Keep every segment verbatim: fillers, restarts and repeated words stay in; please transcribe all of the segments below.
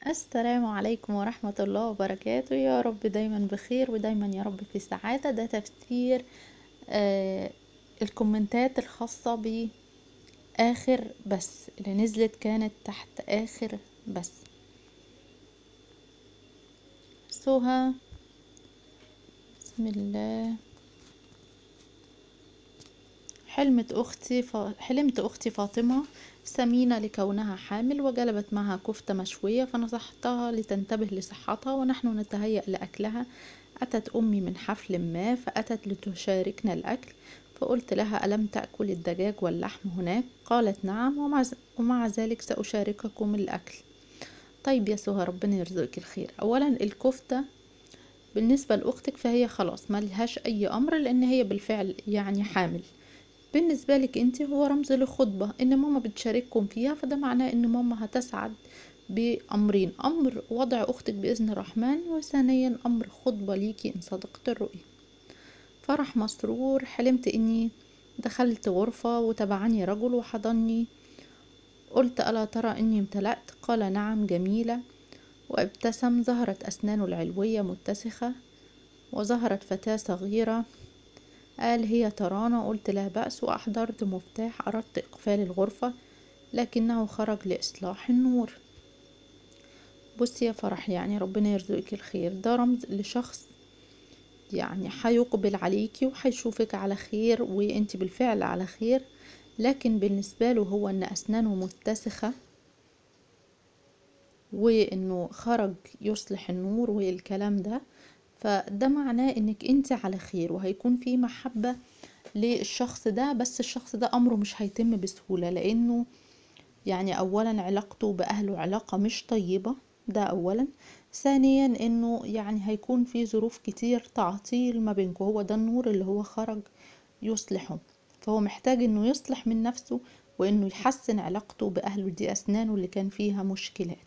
السلام عليكم ورحمة الله وبركاته. يا رب دايما بخير ودايما يا رب في سعادة. ده تفسير آه الكومنتات الخاصة بآخر بس اللي نزلت كانت تحت آخر بس. سهى، بسم الله. حلمت أختي ف... حلمت أختي فاطمة سمينة لكونها حامل، وجلبت معها كفتة مشوية، فنصحتها لتنتبه لصحتها ونحن نتهيأ لأكلها. أتت أمي من حفل ما فأتت لتشاركنا الأكل، فقلت لها: ألم تأكل الدجاج واللحم هناك؟ قالت: نعم، ومع, ومع ذلك سأشارككم الأكل. طيب يا سهى، ربنا يرزقك الخير. أولا الكفتة بالنسبة لأختك فهي خلاص ما لهاش أي أمر، لأن هي بالفعل يعني حامل. بالنسبة لك انت هو رمز لخطبة ان ماما بتشارككم فيها، فده معناه ان ماما هتسعد بأمرين: أمر وضع أختك بإذن الرحمن، وثانيا أمر خطبة ليكي إن صدقت الرؤية. فرح مسرور، حلمت إني دخلت غرفة وتبعني رجل وحضني، قلت: ألا ترى إني امتلأت؟ قال: نعم جميلة. وابتسم، ظهرت أسنانه العلوية متسخة، وظهرت فتاة صغيرة. قال: هي ترانا. قلت: لا بأس. وأحضرت مفتاح، أردت إقفال الغرفة لكنه خرج لإصلاح النور. بصي يا فرح، يعني ربنا يرزقك الخير. ده رمز لشخص يعني هيقبل عليكي وهيشوفك على خير، وانت بالفعل على خير، لكن بالنسبة له هو ان أسنانه متسخة وانه خرج يصلح النور والكلام ده، فده معناه انك انت على خير وهيكون في محبة للشخص ده. بس الشخص ده امره مش هيتم بسهولة، لانه يعني اولا علاقته باهله علاقة مش طيبة، ده اولا. ثانيا انه يعني هيكون في ظروف كتير تعطيل ما بينكم، هو ده النور اللي هو خرج يصلحه، فهو محتاج انه يصلح من نفسه وانه يحسن علاقته باهله. دي اسنانه اللي كان فيها مشكلات.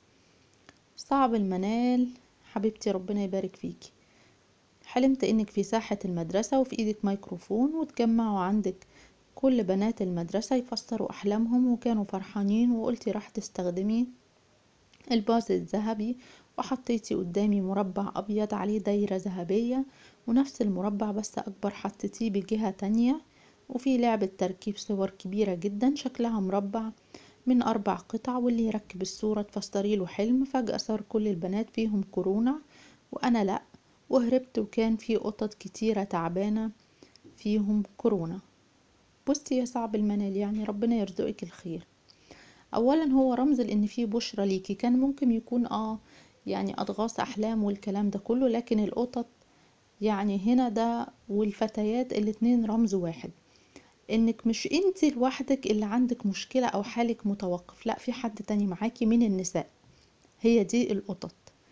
صعب المنال، حبيبتي ربنا يبارك فيكي. حلمت انك في ساحة المدرسة وفي ايدك ميكروفون، وتجمعوا عندك كل بنات المدرسة يفسروا احلامهم، وكانوا فرحانين، وقلتي راح تستخدمي الباز الذهبي، وحطيتي قدامي مربع ابيض عليه دايرة ذهبية، ونفس المربع بس اكبر حطيتيه بجهة تانية، وفي لعبة تركيب صور كبيرة جدا شكلها مربع من اربع قطع، واللي يركب الصورة تفسري له حلم. فجأة صار كل البنات فيهم كورونا وانا لا، وهربت، وكان في قطط كتيرة تعبانة فيهم كورونا. بصي يا صعب المنال، يعني ربنا يرزقك الخير. اولا هو رمز لان فيه بشرة ليكي، كان ممكن يكون اه يعني اضغاث احلام والكلام ده كله، لكن القطط يعني هنا ده والفتيات الاتنين رمز واحد، انك مش انت لوحدك اللي عندك مشكلة او حالك متوقف، لا، في حد تاني معاكي من النساء، هي دي القطط.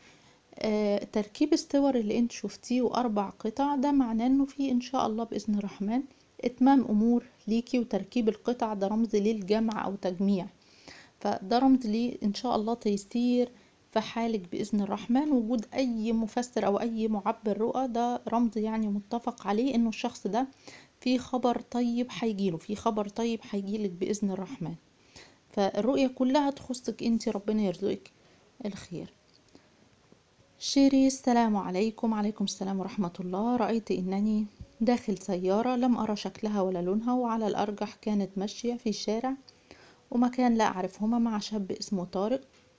آه تركيب الصور اللي انت شفتيه واربع قطع، ده معناه انه في ان شاء الله باذن الرحمن اتمام امور ليكي، وتركيب القطع ده رمز للجمع او تجميع، فده رمز ليه ان شاء الله تيسير في حالك باذن الرحمن. وجود اي مفسر او اي معبر رؤى ده رمز يعني متفق عليه انه الشخص ده في خبر طيب هيجيله، في خبر طيب هيجيلك باذن الرحمن، فالرؤية كلها تخصك انت، ربنا يرزقك الخير. شيري، السلام عليكم. عليكم السلام ورحمة الله. رأيت انني داخل سيارة لم ارى شكلها ولا لونها، وعلى الارجح كانت ماشية في شارع ومكان لا اعرفهما، مع شاب اسمه طارق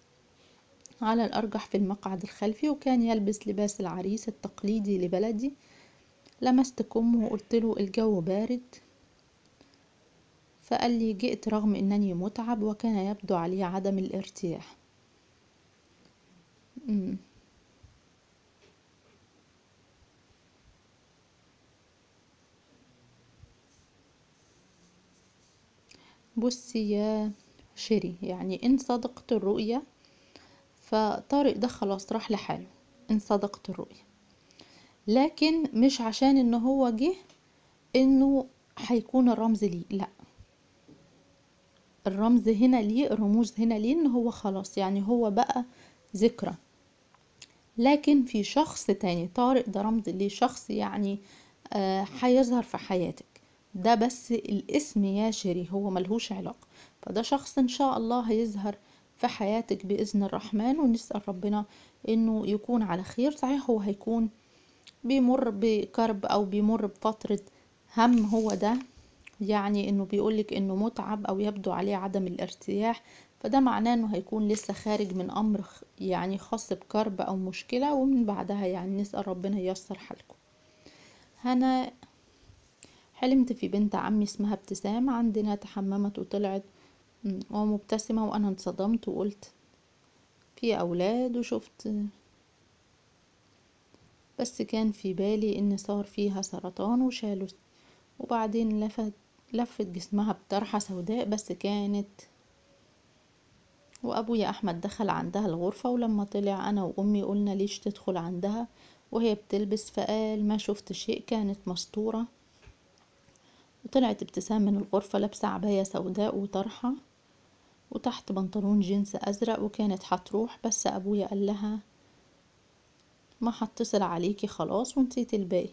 على الأرجح في المقعد الخلفي، وكان يلبس لباس العريس التقليدي لبلدي. لمست كمه وقلت له: الجو بارد. فقال لي: جئت رغم أنني متعب، وكان يبدو علي عدم الارتياح. مم. بصي يا شيري، يعني إن صدقت الرؤية فطارق ده خلاص راح لحاله، إن صدقت الرؤية، لكن مش عشان إنه هو جه إنه هيكون الرمز ليه، لا، الرمز هنا ليه، الرموز هنا ليه ان هو خلاص يعني هو بقى ذكرى، لكن في شخص تاني. طارق ده رمز لشخص يعني آه هيظهر في حياتك، ده بس الاسم يا شيري، هو ملهوش علاقة، فده شخص ان شاء الله هيظهر في حياتك بإذن الرحمن، ونسأل ربنا انه يكون على خير. صحيح هو هيكون بيمر بكرب او بيمر بفترة هم، هو ده يعني انه بيقولك انه متعب او يبدو عليه عدم الارتياح، فده معناه انه هيكون لسه خارج من امر يعني خاص بكرب او مشكلة، ومن بعدها يعني نسأل ربنا ييسر حالكم. هنا حلمت في بنت عمي اسمها ابتسام، عندنا تحممت وطلعت ومبتسمة، وانا انصدمت وقلت في اولاد، وشفت بس كان في بالي ان صار فيها سرطان وشالوا، وبعدين لفت لفت جسمها بطرحة سوداء بس كانت. وابويا احمد دخل عندها الغرفة، ولما طلع انا وامي قلنا ليش تدخل عندها وهي بتلبس، فقال ما شفت شيء، كانت مستورة. وطلعت ابتسام من الغرفة لابسة عباية سوداء وطرحة وتحت بنطلون جينز ازرق، وكانت هتروح بس ابويا قال لها ما هتصل عليكي خلاص ونسيت الباقي.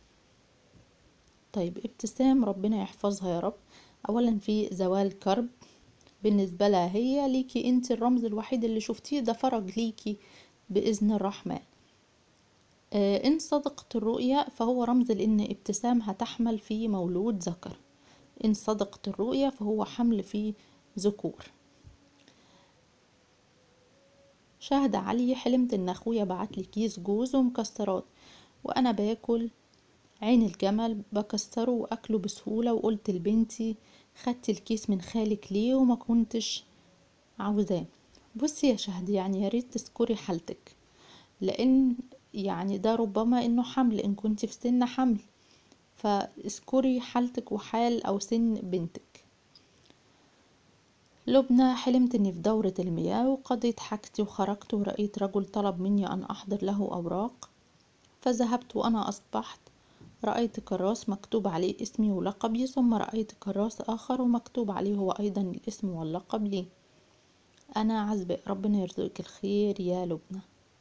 طيب ابتسام ربنا يحفظها يا رب. اولا في زوال كرب بالنسبة لها، هي ليكي انت الرمز الوحيد اللي شفتيه، ده فرج ليكي بإذن الرحمن. آه ان صدقت الرؤيا فهو رمز لان ابتسام هتحمل في مولود ذكر، ان صدقت الرؤيا فهو حمل في ذكور. شاهد علي، حلمت ان اخويا بعت لي كيس جوز ومكسرات، وانا باكل عين الجمل بكسره واكله بسهولة، وقلت لبنتي خدت الكيس من خالك ليه وما كنتش عاوزاه. بصي يا شهد، يعني يا ريت تذكري حالتك، لان يعني ده ربما انه حمل، ان كنت في سن حمل فاذكري حالتك وحال او سن بنتك. لبنى، حلمت اني في دورة المياه وقضيت حاجتي وخرجت، ورأيت رجل طلب مني ان احضر له اوراق، فذهبت وانا اصبحت رأيت كراس مكتوب عليه اسمي ولقبي، ثم رأيت كراس آخر ومكتوب عليه هو أيضا الاسم واللقب لي. أنا عزباء، ربنا يرزقك الخير يا لبنى.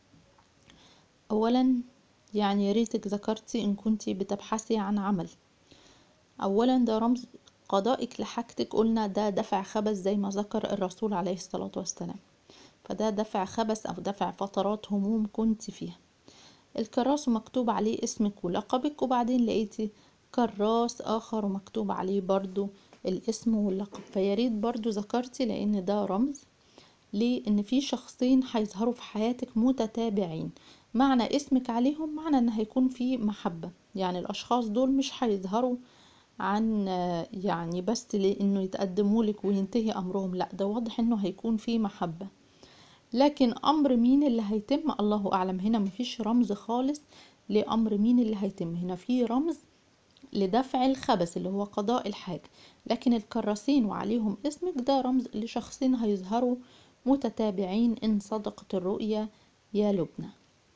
أولا يعني ياريتك ذكرتي إن كنتي بتبحثي عن عمل. أولا ده رمز قضائك لحاجتك، قلنا ده دفع خبث زي ما ذكر الرسول عليه الصلاة والسلام، فده دفع خبث أو دفع فترات هموم كنت فيها. الكراس مكتوب عليه اسمك ولقبك، وبعدين لقيتي كراس اخر ومكتوب عليه برضو الاسم واللقب، فياريت برضو ذكرتي، لان ده رمز لان في شخصين هيظهروا في حياتك متتابعين، معنى اسمك عليهم معنى ان هيكون في محبة، يعني الاشخاص دول مش هيظهروا عن يعني بس لانه يتقدموا لك وينتهي امرهم، لا ده واضح انه هيكون في محبة. لكن امر مين اللي هيتم الله اعلم، هنا مفيش رمز خالص لامر مين اللي هيتم، هنا في رمز لدفع الخبث اللي هو قضاء الحاجة. لكن الكراسين وعليهم اسمك ده رمز لشخصين هيظهروا متتابعين ان صدقت الرؤيا يا لبنى.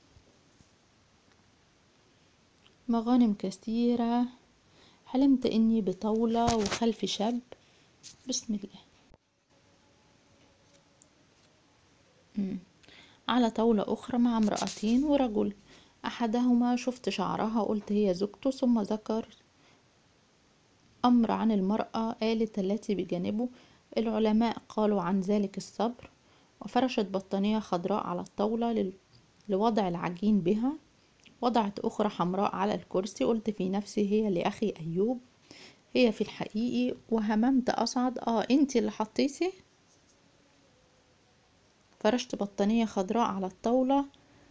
مغانم كثيرة، حلمت اني بطاولة وخلفي شاب، بسم الله. مم. على طاولة أخرى مع امرأتين ورجل، أحدهما شفت شعرها قلت هي زوجته، ثم ذكر أمر عن المرأة قالت التي بجانبه. العلماء قالوا عن ذلك الصبر. وفرشت بطانية خضراء على الطاولة لل- لوضع العجين بها، وضعت أخرى حمراء على الكرسي، قلت في نفسي هي لأخي أيوب، هي في الحقيقي. وهممت أصعد، آه انتي اللي حطيتي. فرشت بطانية خضراء على الطاولة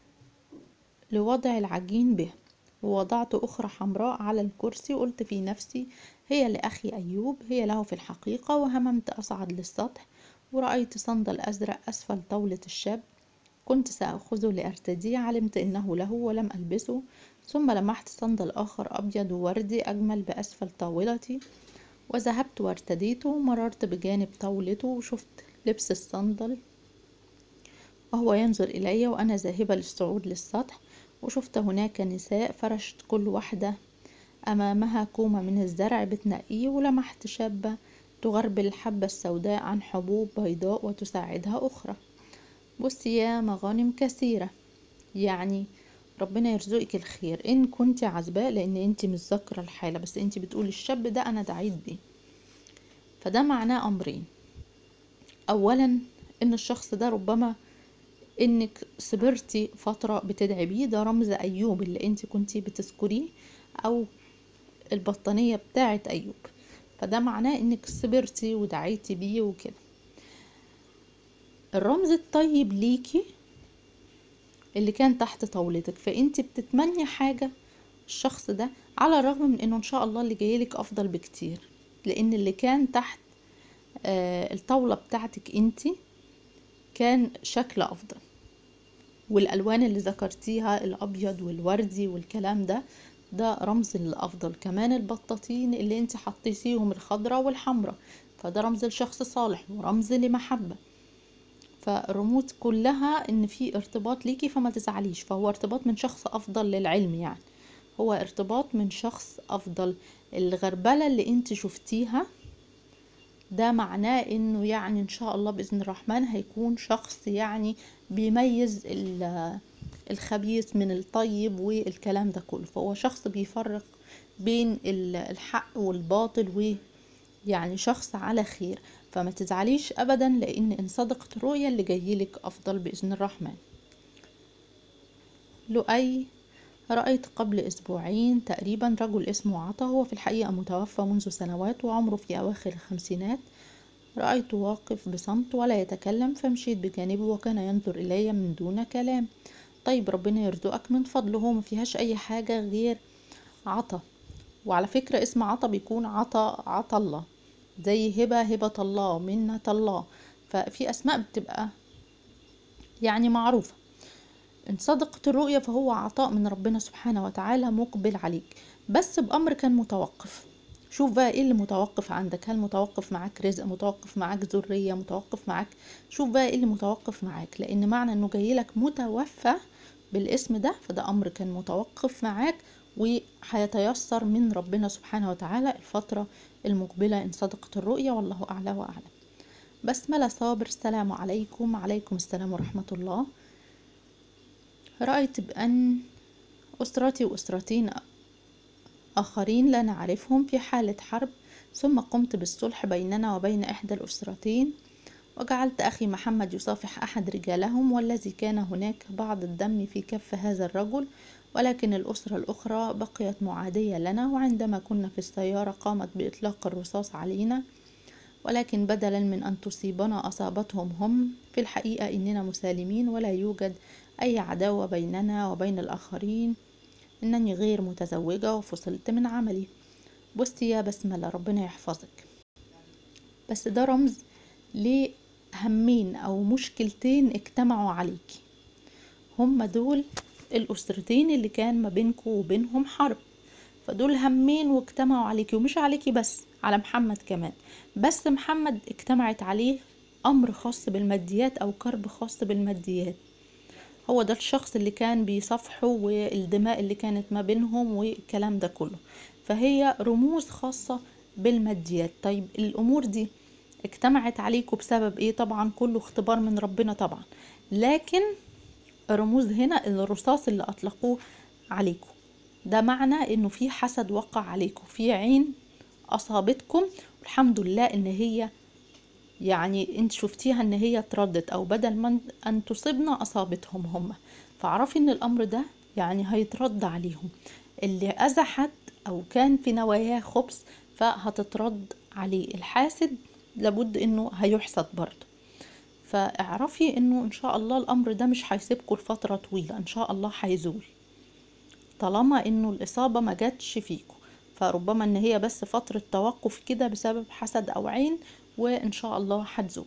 لوضع العجين به، ووضعت أخرى حمراء على الكرسي، وقلت في نفسي هي لأخي أيوب، هي له في الحقيقة. وهممت أصعد للسطح، ورأيت صندل أزرق أسفل طاولة الشاب، كنت سأخذه لأرتديه، علمت إنه له ولم ألبسه. ثم لمحت صندل آخر أبيض ووردي أجمل بأسفل طاولتي، وذهبت وارتديته. مررت بجانب طاولته وشفت لبس الصندل وهو ينظر إلي وأنا ذاهبة للصعود للسطح، وشفت هناك نساء فرشت كل واحدة أمامها كومة من الزرع بتنقيه، ولمحت شابة تغربل الحبة السوداء عن حبوب بيضاء وتساعدها أخرى. بصي يا مغانم كثيرة، يعني ربنا يرزقك الخير إن كنت عزباء، لأن أنت مش ذاكرة الحالة، بس أنت بتقولي الشاب ده أنا دعيت بيه، فده معناه أمرين. أولا ان الشخص ده ربما انك صبرتي فترة بتدعي بيه، ده رمز ايوب اللي انت كنتي بتذكريه، او البطانية بتاعة ايوب، فده معناه انك صبرتي ودعيتي بيه وكده. الرمز الطيب ليكي اللي كان تحت طاولتك، فانت بتتمني حاجة الشخص ده، على الرغم من انه ان شاء الله اللي جايلك افضل بكتير، لان اللي كان تحت آه الطاولة بتاعتك انت كان شكل افضل، والالوان اللي ذكرتيها الابيض والوردي والكلام ده، ده رمز للافضل. كمان البطاطين اللي انت حطيتيهم الخضراء والحمراء، فده رمز لشخص صالح ورمز لمحبة. فالرموز كلها ان في ارتباط ليكي، فما تزعليش، فهو ارتباط من شخص افضل للعلم، يعني هو ارتباط من شخص افضل. الغربلة اللي انت شفتيها ده معناه انه يعني ان شاء الله باذن الرحمن هيكون شخص يعني بيميز الخبيث من الطيب والكلام ده كله، فهو شخص بيفرق بين الحق والباطل، ويعني شخص على خير. فما تزعليش ابدا، لان ان صدقت الرؤيا اللي جايلك افضل باذن الرحمن. لؤي، رأيت قبل أسبوعين تقريبا رجل اسمه عطا، هو في الحقيقة متوفى منذ سنوات وعمره في أواخر الخمسينات. رأيته واقف بصمت ولا يتكلم، فمشيت بجانبه وكان ينظر إلي من دون كلام. طيب ربنا يرزقك من فضله، هو ما فيهاش أي حاجة غير عطا. وعلى فكرة اسم عطا بيكون عطا عطا الله، زي هبة هبة الله، منة الله، ففي أسماء بتبقى يعني معروفة. ان صدقت الرؤيا فهو عطاء من ربنا سبحانه وتعالى مقبل عليك، بس بأمر كان متوقف. شوف بقى ايه اللي متوقف عندك، هل متوقف معاك رزق، متوقف معاك ذرية، متوقف معاك، شوف بقى ايه اللي متوقف معاك، لان معنى انه جايلك متوفى بالاسم ده، فده امر كان متوقف معاك وهيتيسر من ربنا سبحانه وتعالى الفترة المقبلة ان صدقت الرؤيا، والله اعلى واعلم. بسملة صابر، السلام عليكم. عليكم السلام ورحمة الله. رأيت بأن أسرتي وأسرتين آخرين لا نعرفهم في حالة حرب، ثم قمت بالصلح بيننا وبين إحدى الأسرتين، وجعلت أخي محمد يصافح أحد رجالهم، والذي كان هناك بعض الدم في كف هذا الرجل، ولكن الأسرة الأخرى بقيت معادية لنا، وعندما كنا في السيارة قامت بإطلاق الرصاص علينا، ولكن بدلا من أن تصيبنا أصابتهم هم. في الحقيقة إننا مسالمين ولا يوجد أي عداوة بيننا وبين الآخرين. إنني غير متزوجة وفصلت من عملي. بصي يا بسملة، ربنا يحفظك، بس ده رمز لهمين أو مشكلتين اجتمعوا عليكي، هم دول الأسرتين اللي كان ما بينكم وبينهم حرب، فدول همين واجتمعوا عليكي، ومش عليكي بس، على محمد كمان، بس محمد اجتمعت عليه أمر خاص بالماديات أو كرب خاص بالماديات. هو ده الشخص اللي كان بيصفحه والدماء اللي كانت ما بينهم والكلام ده كله، فهي رموز خاصة بالماديات. طيب الأمور دي اجتمعت عليكم بسبب ايه؟ طبعا كله اختبار من ربنا طبعا، لكن الرموز هنا الرصاص اللي أطلقوه عليكم ده معنى انه في حسد وقع عليكم، في عين أصابتكم، والحمد لله ان هي يعني انت شفتيها ان هي تردت، او بدل ما ان تصيبنا اصابتهم هم، فاعرفي ان الامر ده يعني هيترد عليهم. اللي اذى حد او كان في نواياه خبث فهتترد عليه، الحاسد لابد انه هيحسد برضه. فاعرفي انه ان شاء الله الامر ده مش هيسيبكم لفترة طويلة، ان شاء الله هيزول طالما انه الاصابة ما جاتش فيكم، فربما ان هي بس فترة توقف كده بسبب حسد او عين، وان شاء الله هتزول.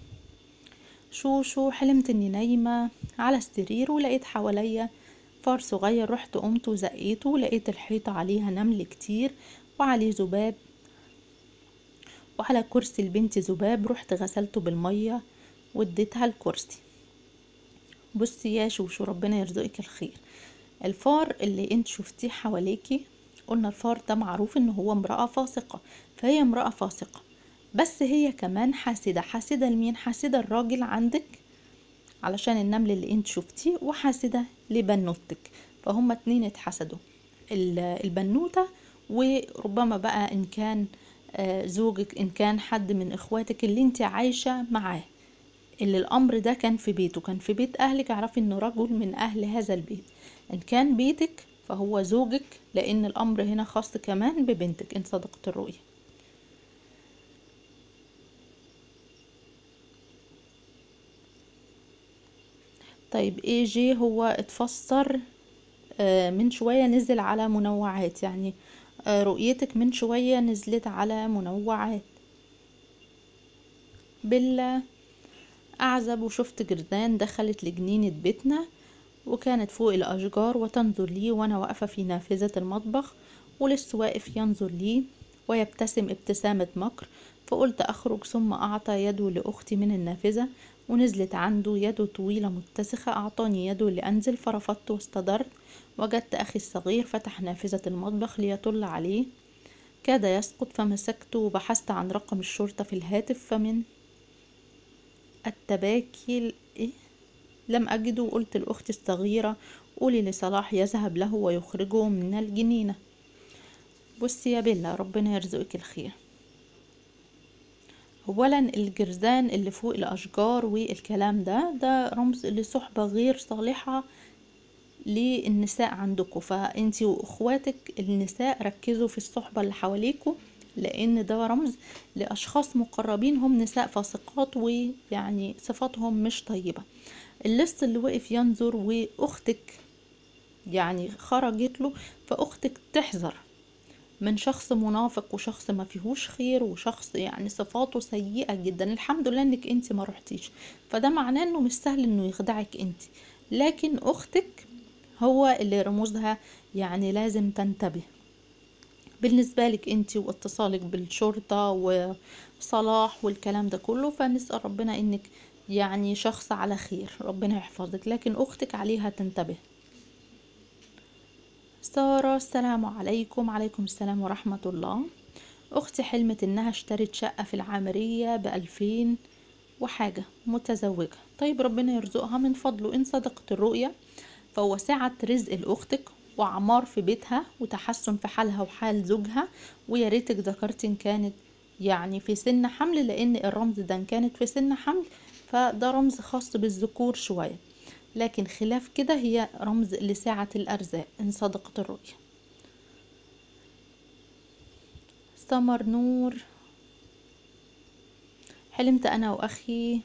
شو شو حلمت اني نايمة على السرير ولقيت حواليا فار صغير، رحت قمت وزقيته ولقيت الحيطة عليها نمل كتير وعليه ذباب، وعلى كرسي البنت ذباب، رحت غسلته بالمية واديتها الكرسي. بصي يا شوشو، ربنا يرزقك الخير. الفار اللي انت شفتيه حواليكي، قلنا الفار ده معروف ان هو امرأة فاسقة، فهي امرأة فاسقة، بس هي كمان حاسدة. حاسدة لمين؟ حاسدة الراجل عندك علشان النمل اللي انت شفتيه، وحاسدة لبنوتك، فهم اتنين اتحسدوا، البنوتة وربما بقى ان كان زوجك، ان كان حد من اخواتك اللي انت عايشة معاه، اللي الامر ده كان في بيته، كان في بيت اهلك، اعرفي انه رجل من اهل هذا البيت. ان كان بيتك فهو زوجك، لان الامر هنا خاص كمان ببنتك ان صدقت الرؤية. طيب ايه جي هو اتفسر آه من شوية نزل على منوعات، يعني آه رؤيتك من شوية نزلت على منوعات. بالله أعزب وشفت جرذان دخلت لجنينة بيتنا وكانت فوق الأشجار وتنظر لي وأنا واقفة في نافذة المطبخ، ولسه واقف ينظر لي ويبتسم ابتسامة مكر. فقلت أخرج، ثم أعطى يده لأختي من النافذة ونزلت عنده يده طويلة متسخة. أعطاني يده لأنزل فرفضت واستدرت. وجدت أخي الصغير فتح نافذة المطبخ ليطل عليه، كاد يسقط، فمسكته وبحثت عن رقم الشرطة في الهاتف، فمن التباكي إيه؟ لم أجده. وقلت لأختي الصغيرة قولي لصلاح يذهب له ويخرجه من الجنينة. بصي يا بيلا، ربنا يرزقك الخير. اولا الجرذان اللي فوق الاشجار والكلام ده ده رمز لصحبة غير صالحة للنساء عندكم، فانتي واخواتك النساء ركزوا في الصحبة اللي حواليكوا، لان ده رمز لاشخاص مقربين هم نساء فاسقات ويعني صفاتهم مش طيبة. اللص اللي وقف ينظر واختك يعني خرجت له، فاختك تحذر من شخص منافق وشخص ما فيهوش خير وشخص يعني صفاته سيئة جدا. الحمد لله انك انت ما رحتيش، فده معناه انه مش سهل انه يخدعك انت، لكن اختك هو اللي رموزها يعني لازم تنتبه بالنسبة لك انت واتصالك بالشرطة وصلاح والكلام ده كله. فنسأل ربنا انك يعني شخص على خير، ربنا يحفظك، لكن اختك عليها تنتبه. سارة السلام عليكم. عليكم السلام ورحمة الله. اختي حلمت انها اشترت شقة في العامرية بألفين وحاجة، متزوجة. طيب ربنا يرزقها من فضله ان صدقت الرؤية، فهو سعة رزق لاختك وعمار في بيتها وتحسن في حالها وحال زوجها. ويا ريتك ذكرت ان كانت يعني في سن حمل، لان الرمز ده ان كانت في سن حمل فده رمز خاص بالذكور شوية، لكن خلاف كده هي رمز لسعة الأرزاق إن صدقت الرؤية. سمر نور، حلمت أنا وأخي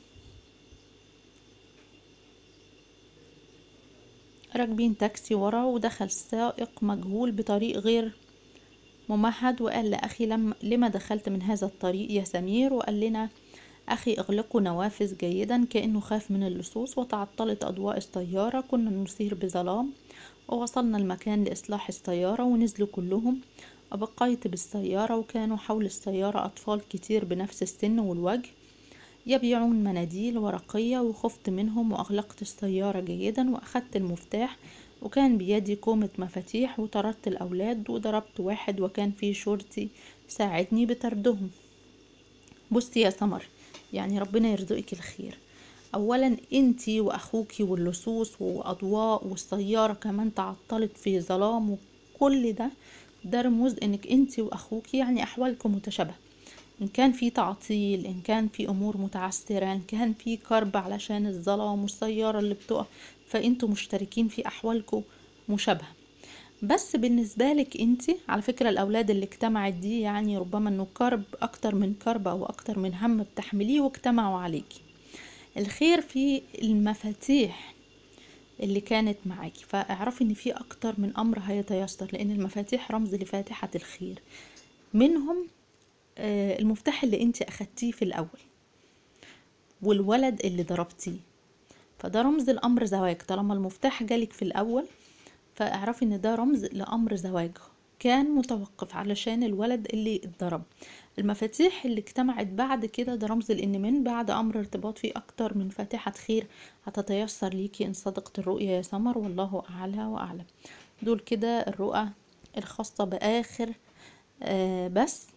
راكبين تاكسي ورا، ودخل سائق مجهول بطريق غير ممهد وقال لأخي لم لما دخلت من هذا الطريق يا سمير، وقال لنا أخي اغلقوا نوافذ جيدا كأنه خاف من اللصوص. وتعطلت أضواء السيارة، كنا نسير بظلام، ووصلنا المكان لإصلاح السيارة ونزلوا كلهم. أبقيت بالسيارة وكانوا حول السيارة أطفال كتير بنفس السن والوجه يبيعون مناديل ورقية، وخفت منهم وأغلقت السيارة جيدا وأخذت المفتاح وكان بيدي كومة مفاتيح وطردت الأولاد وضربت واحد وكان في شرطي ساعدني بطردهم. بصي يا سمر، يعني ربنا يرزقك الخير. اولا انتي واخوكي واللصوص واضواء والسيارة كمان تعطلت في ظلام وكل ده ده رموز انك انتي واخوكي يعني احوالكم متشابهة، ان كان في تعطيل، ان كان في امور متعثرة، ان كان في كرب علشان الظلام والسيارة اللي بتقف، فانتوا مشتركين في احوالكم مشابهة. بس بالنسبة لك انتي على فكرة الاولاد اللي اجتمعت دي يعني ربما انه كرب اكتر من كرب او اكتر من هم بتحمليه واجتمعوا عليكي. الخير في المفاتيح اللي كانت معاكي، فاعرفي ان في اكتر من امر هيتيسر، لان المفاتيح رمز لفاتحة الخير. منهم آه المفتاح اللي انتي اخدتيه في الاول والولد اللي ضربتيه، فده رمز الامر زواج. طالما المفتاح جالك في الاول فاعرفي ان ده رمز لامر زواج كان متوقف علشان الولد اللي اتضرب. المفاتيح اللي اجتمعت بعد كده ده رمز لان من بعد امر ارتباط فيه اكتر من فاتحة خير هتتيسر ليكي ان صدقت الرؤية يا سمر، والله اعلى واعلم. دول كده الرؤى الخاصة باخر آه بس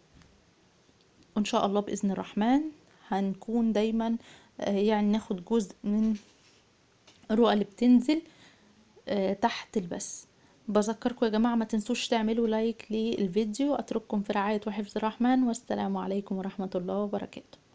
ان شاء الله باذن الرحمن هنكون دايما آه يعني ناخد جزء من الرؤى اللي بتنزل آه تحت البث. بذكركم يا جماعة ما تنسوش تعملوا لايك للفيديو. اترككم في رعاية وحفظ الرحمن، والسلام عليكم ورحمة الله وبركاته.